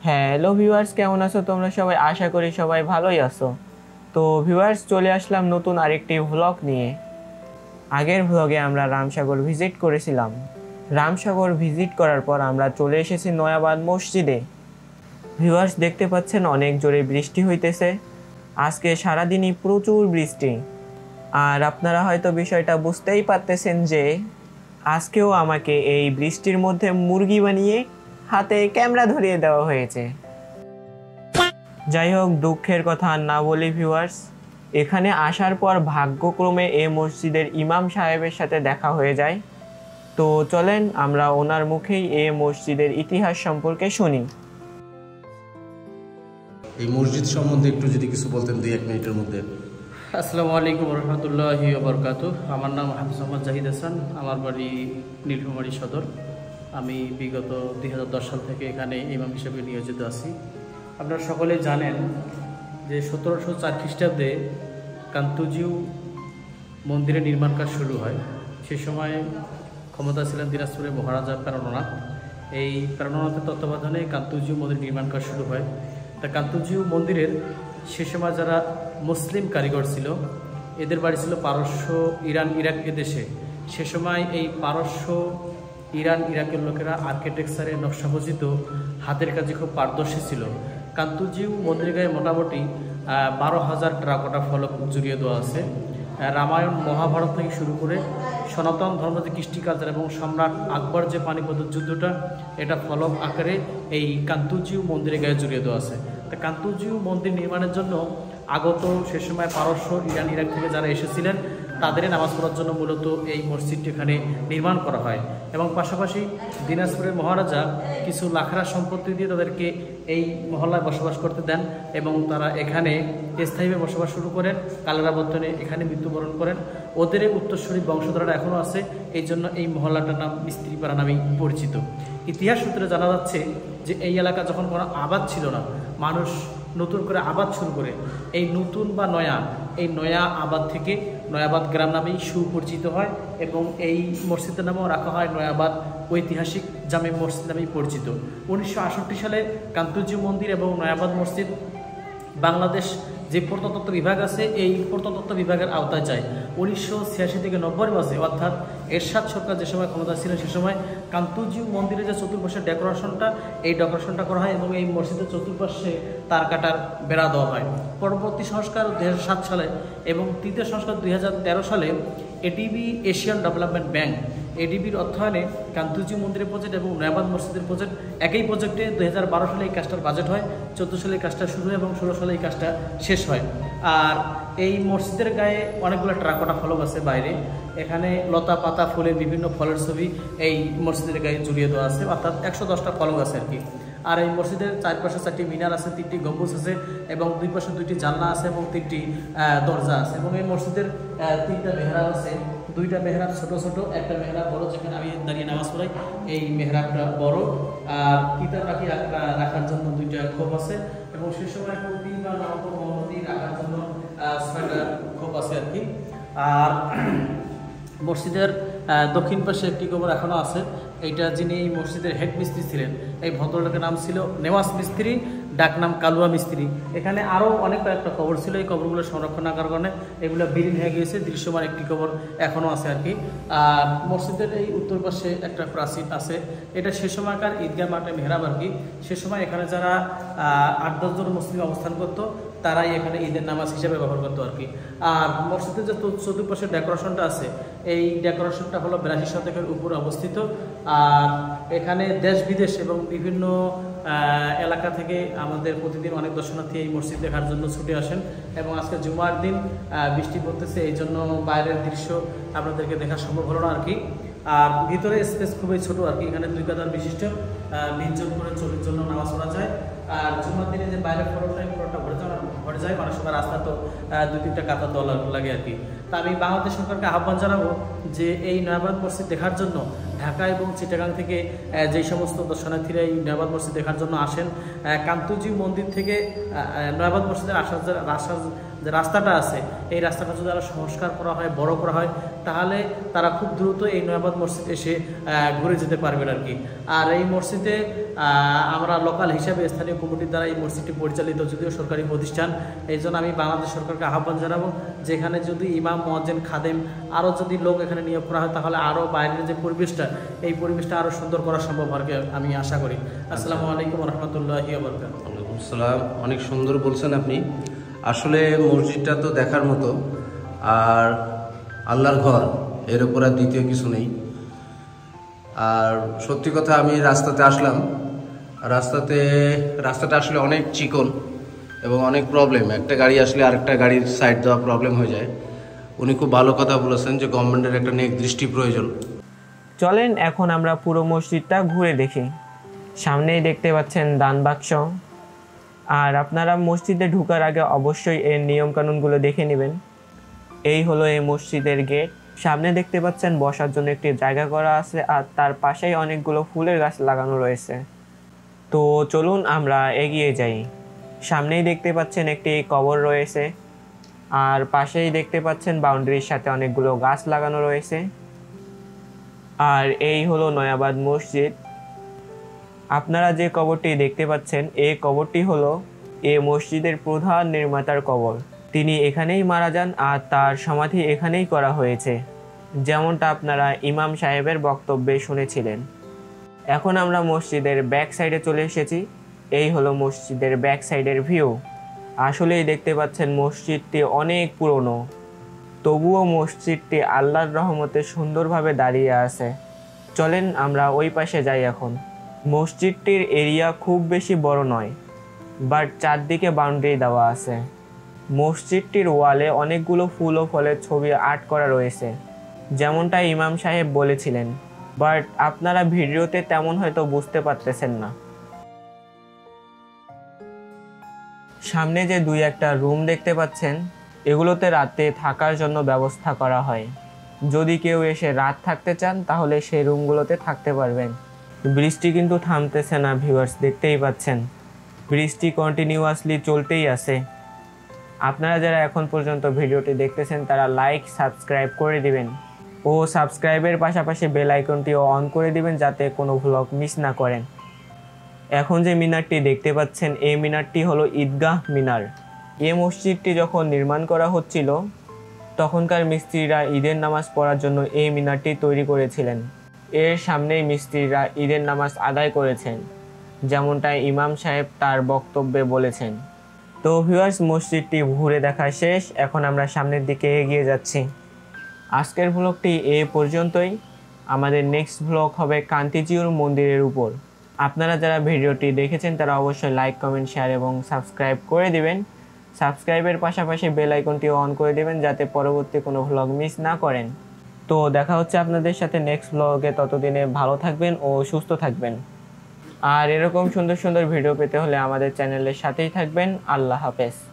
Hello viewers, কেমন আছো তোমরা সবাই? আশা করি সবাই ভালোই আছো। তো ভিউয়ার্স, চলে আসলাম নতুন আরেকটি ভ্লগ নিয়ে। আগের ভ্লগে আমরা রামসাগর ভিজিট করেছিলাম। রামসাগর ভিজিট করার পর আমরা চলে এসেছি নয়াবাদ মসজিদে। ভিউয়ার্স, দেখতে পাচ্ছেন অনেক জোরে বৃষ্টি হইতেছে। আজকে সারাদিনই প্রচুর বৃষ্টি। আর আপনারা হয়তো বিষয়টা বুঝতেই পারতেছেন যে আজকেও আমাকে এই বৃষ্টির মধ্যে মুরগি বানিয়ে হাতে ক্যামেরা ধরিয়ে দেওয়া হয়েছে। যাই হোক, দুঃখের কথা আর না বলি ভিউয়ার্স, এখানে আসার পর ভাগ্যক্রমে এই মসজিদের ইমাম সাহেবের সাথে দেখা হয়ে যায়। তো চলেন আমরা ওনার মুখেই এই মসজিদের ইতিহাস সম্পর্কে শুনি। এই মসজিদ সম্বন্ধে একটু যদি কিছু বলতেন 2-1 মিনিটের মধ্যে। আসসালামু আলাইকুম রহমতুল্লাহি ওয়া বারাকাতুহু। আমার নাম হাফিজ মোহাম্মদ জাহিদ হাসান, আমার বাড়ি নীলফামারী সদর। আমি বিগত 2010 সাল থেকে এখানে ইমাম হিসেবে নিয়োজিত আছি। আপনারা সকলে জানেন যে 1704 খ্রিস্টাব্দে কান্তুজিউ মন্দিরের নির্মাণ কাজ শুরু হয়। সে সময় ক্ষমতা ছিলেন দিনাজপুরের মহারাজা প্রেরণনাথ। এই প্রেরণনাথের তত্ত্বাবধানে কান্তুজিউ মন্দির নির্মাণ কাজ শুরু হয়। তা কান্তুজিউ মন্দিরের সে সময় যারা মুসলিম কারিগর ছিল, এদের বাড়ি ছিল পারস্য, ইরান, ইরাক এদেশে। সে সময় এই পারস্য, ইরান, ইরাকের লোকেরা আর্কিটেকচারে নকশাবজিত হাতের কাজে খুব পারদর্শী ছিল। কান্তুজিউ মন্দিরের গায়ে মোটামুটি 12,000 টেরাকোটা ফলক জুড়িয়ে দেওয়া আছে। রামায়ণ, মহাভারত থেকে শুরু করে সনাতন ধর্ম যে কৃষ্টি কালচার এবং সম্রাট আকবর যে পানিপথ যুদ্ধটা, এটা ফলক আকারে এই কান্তুজিউ মন্দিরের গায়ে জুড়িয়ে দেওয়া আছে। তা কান্তুজিউ মন্দির নির্মাণের জন্য আগত সে সময় পারস্য, ইরান, ইরাক থেকে যারা এসেছিলেন তাদেরই নামাজ পড়ার জন্য মূলত এই মসজিদটি এখানে নির্মাণ করা হয়। এবং পাশাপাশি দিনাজপুরের মহারাজা কিছু লাখরা সম্পত্তি দিয়ে তাদেরকে এই মহল্লায় বসবাস করতে দেন এবং তারা এখানে স্থায়ীভাবে বসবাস শুরু করেন। কালেরা বর্তনে এখানে মৃত্যুবরণ করেন। ওদের উত্তরসূরি বংশধররা এখনও আছে, এই জন্য এই মহল্লাটার নাম মিস্ত্রিপাড়া নামেই পরিচিত। ইতিহাস সূত্রে জানা যাচ্ছে যে এই এলাকা যখন কোনো আবাদ ছিল না, মানুষ নতুন করে আবাদ শুরু করে, এই নতুন বা এই নয়া আবাদ থেকে নয়াবাদ গ্রাম নামেই সুপরিচিত হয় এবং এই মসজিদের নামেও রাখা হয় নয়াবাদ ঐতিহাসিক জামে মসজিদ নামেই পরিচিত। 1968 সালে কান্তুজিউ মন্দির এবং নয়াবাদ মসজিদ বাংলাদেশ যে প্রত্নতত্ত্ব বিভাগ আছে, এই প্রত্নতত্ত্ব বিভাগের আওতায় যায়। 1986 থেকে 90 মাসে, অর্থাৎ এরশাদ সরকার যে সময় ক্ষমতা ছিলেন সে সময় কান্তুজিউ মন্দিরের যে চতুর্পাশে ডেকোরেশনটা, এই ডেকোরেশনটা করা হয় এবং এই মসজিদের চতুর্পাশে তার কাটার বেড়া দেওয়া হয়। পরবর্তী সংস্কার 2007 সালে এবং তৃতীয় সংস্কার 2013 সালে এডিবি এশিয়ান ডেভেলপমেন্ট ব্যাংক, এডিবির অর্থায়নে কান্তুজিউ মন্দিরের প্রজেক্ট এবং নয়াবাদ মসজিদের প্রজেক্ট একই প্রজেক্টে 2012 সালে এই কাজটার বাজেট হয়, 14 সালে এই কাজটা শুরু হয় এবং 16 সালে এই কাজটা শেষ হয়। আর এই মসজিদের গায়ে অনেকগুলো টেরাকোটা ফলক আছে বাইরে। এখানে লতা পাতা ফুলের বিভিন্ন ফলের ছবি এই মসজিদের গায়ে জুড়িয়ে দেওয়া আছে, অর্থাৎ 110টা ফলক আছে আর কি। আর এই মসজিদের চারপাশে 4টি মিনার আছে, 3টি গম্বুজ আছে এবং 2 পাশে 2টি জানলা আছে এবং 3টি দরজা আছে। এবং এই মসজিদের 3টা মেহরাব আছে, 2টা মেহরাব ছোট ছোট, একটা মেহরাব বড়, যেখানে আমি দাঁড়িয়ে নামাজ পড়াই। এই মেহরাবটা বড়। আর কিতাব রাখার জন্য 2টা খোপ আছে এবং সে সময় কবি বা নবমতি রাখার জন্য 6টা খোপ আছে আর কি। আর মসজিদের দক্ষিণ পাশে একটি কবর এখনও আছে। এইটা যিনি এই মসজিদের হেড মিস্ত্রি ছিলেন, এই ভদ্রলোকের নাম ছিল নেওয়াজ মিস্ত্রি, ডাক নাম কালুয়া মিস্ত্রি। এখানে আরও অনেক কয়েকটা কবর ছিল, এই কবরগুলো সংরক্ষণ করার কারণে এগুলো বিলীন হয়ে গিয়েছে, দৃশ্যমান একটি কবর এখনও আছে আর কি। আর মসজিদের এই উত্তর পাশে একটা প্রাচীর আছে, এটা সে সময়কার ঈদগাহ মাঠে মেহরাব আর কি। সে সময় এখানে যারা 8-10 জন মুসলিম অবস্থান করতো তারাই এখানে ঈদের নামাজ হিসেবে ব্যবহার করতো আর কি। আর মসজিদের যে চতুর্পাশে ডেকোরেশনটা আছে, এই ডেকোরেশনটা হলো 82 শতকের উপরে অবস্থিত। আর এখানে দেশ বিদেশ এবং বিভিন্ন এলাকা থেকে আমাদের প্রতিদিন অনেক দর্শনার্থী এই মসজিদ দেখার জন্য ছুটে আসেন এবং আজকে জুমার দিন বৃষ্টি পড়তেছে, এই জন্য বাইরের দৃশ্য আপনাদেরকে দেখা সম্ভব হলো না আর কি। আর ভিতরে স্পেস খুবই ছোট আর কি, এখানে 2 কাতার বিশিষ্ট 20 জন করে 40 জন নামাজ পড়া যায়। আর জুমার দিনে যে বাইরের ফ্লোরটা ভরে যায়, অনেক সময় রাস্তা তো 2-3টা কাতার দেওয়া লাগে আর কি। তা আমি বাংলাদেশ সরকারকে আহ্বান জানাবো যে এই নয়াবাদ মসজিদ দেখার জন্য ঢাকা এবং চিটাগাং থেকে যেই সমস্ত দর্শনার্থীরা এই নয়াবাদ মসজিদ দেখার জন্য আসেন, কান্তজি মন্দির থেকে নয়াবাদ মসজিদের আসার যে রাস্তাটা আছে, এই রাস্তাটা যদি আরও সংস্কার করা হয়, বড় করা হয়, তাহলে তারা খুব দ্রুত এই নয়াবাদ মসজিদ এসে ঘুরে যেতে পারবেন আর কি। আর এই মসজিদে আমরা লোকাল হিসাবে স্থানীয় কমিটির দ্বারা এই মসজিদটি পরিচালিত, যদিও সরকারি প্রতিষ্ঠান। এই জন্য আমি বাংলাদেশ সরকারকে আহ্বান জানাবো, যেখানে যদি ইমাম, মুয়াজ্জিন, খাদেম আরও যদি লোক এখানে নিয়োগ করা হয়, তাহলে আরও বাইরের যে পরিবেশটা, এই পরিবেশটা আরও সুন্দর করা সম্ভব আর কি, আমি আশা করি। আসসালামু আলাইকুম রহমতুল্লাহি ওয়া বারাকাতুহু। ওয়ালাইকুম আসসালাম। অনেক সুন্দর বলছেন আপনি। আসলে মসজিদটা তো দেখার মতো, আর আল্লাহর ঘর, এর উপর আর দ্বিতীয় কিছু নেই। আর সত্যি কথা, আমি রাস্তাতে আসলাম, রাস্তাটা আসলে অনেক চিকন এবং অনেক প্রবলেম। একটা গাড়ি আসলে আরেকটা গাড়ির সাইড দেওয়া প্রবলেম হয়ে যায়। উনি খুব ভালো কথা বলেছেন যে গভর্নমেন্টের একটা নেক দৃষ্টি প্রয়োজন। চলেন এখন আমরা পুরো মসজিদটা ঘুরে দেখি। সামনেই দেখতে পাচ্ছেন দান বাক্স। আর আপনারা মসজিদে ঢোকার আগে অবশ্যই এর নিয়মকানুনগুলো দেখে নেবেন। এই হলো এই মসজিদের গেট। সামনে দেখতে পাচ্ছেন বসার জন্য একটি জায়গা করা আছে, আর তার পাশেই অনেকগুলো ফুলের গাছ লাগানো রয়েছে। তো চলুন আমরা এগিয়ে যাই। সামনেই দেখতে পাচ্ছেন একটি কবর রয়েছে, আর পাশেই দেখতে পাচ্ছেন বাউন্ডারির সাথে অনেকগুলো গাছ লাগানো রয়েছে। আর এই হলো নয়াবাদ মসজিদ। আপনারা যে কবরটি দেখতে পাচ্ছেন, এই কবরটি হলো এই মসজিদের প্রধান নির্মাতার কবর। তিনি এখানেই মারা যান, আর তার সমাধি এখানেই করা হয়েছে, যেমনটা আপনারা ইমাম সাহেবের বক্তব্যে শুনেছিলেন। এখন আমরা মসজিদের ব্যাক সাইডে চলে এসেছি। এই হলো মসজিদের ব্যাক সাইডের ভিউ। আসলেই দেখতে পাচ্ছেন মসজিদটি অনেক পুরনো, তবুও মসজিদটি আল্লাহর রহমতে সুন্দরভাবে দাঁড়িয়ে আছে। চলেন আমরা ওই পাশে যাই এখন। মসজিদটির এরিয়া খুব বেশি বড় নয়, বাট চারদিকে বাউন্ডারি দেওয়া আছে। মসজিদটির ওয়ালে অনেকগুলো ফুল ও ফলের ছবি আর্ট করা রয়েছে, যেমনটা ইমাম সাহেব বলেছিলেন, বাট আপনারা ভিডিওতে তেমন হয়তো বুঝতে পারতেছেন না। সামনে যে দুই একটা রুম দেখতে পাচ্ছেন, এগুলোতে রাতে থাকার জন্য ব্যবস্থা করা হয়। যদি কেউ এসে রাত থাকতে চান, তাহলে সেই রুমগুলোতে থাকতে পারবেন। বৃষ্টি কিন্তু থামতেছে না ভিউয়ার্স, দেখতেই পাচ্ছেন বৃষ্টি কন্টিনিউয়াসলি চলতেই আছে। আপনারা যারা এখন পর্যন্ত ভিডিওটি দেখতেছেন, তারা লাইক, সাবস্ক্রাইব করে দিবেন, ও সাবস্ক্রাইবের পাশাপাশি বেল আইকনটিও অন করে দিবেন, যাতে কোনো ভ্লগ মিস না করেন। এখন যে মিনারটি দেখতে পাচ্ছেন, এই মিনারটি হলো ঈদগাহ মিনার। এই মসজিদটি যখন নির্মাণ করা হচ্ছিল, তখনকার মিস্ত্রিরা ঈদের নামাজ পড়ার জন্য এই মিনারটি তৈরি করেছিলেন। এর সামনেই মিস্ত্রিরা ঈদের নামাজ আদায় করেছেন, যেমনটা ইমাম সাহেব তার বক্তব্যে বলেছেন। তো ভিউয়ার্স, মসজিদটি ঘুরে দেখা শেষ। এখন আমরা সামনের দিকে এগিয়ে যাচ্ছি। আজকের ভ্লগটি এ পর্যন্তই। আমাদের নেক্সট ভ্লগ হবে কান্তিজিউর মন্দিরের উপর। আপনারা যারা ভিডিওটি দেখেছেন, তারা অবশ্যই লাইক, কমেন্ট, শেয়ার এবং সাবস্ক্রাইব করে দিবেন। সাবস্ক্রাইবের পাশাপাশি বেল আইকনটিও অন করে দিবেন, যাতে পরবর্তী কোনো ভ্লগ মিস না করেন। তো দেখা হচ্ছে আপনাদের সাথে নেক্সট ভ্লগে। ততদিনে ভালো থাকবেন ও সুস্থ থাকবেন। আর এরকম সুন্দর সুন্দর ভিডিও পেতে হলে আমাদের চ্যানেলের সাথেই থাকবেন। আল্লাহ হাফেজ।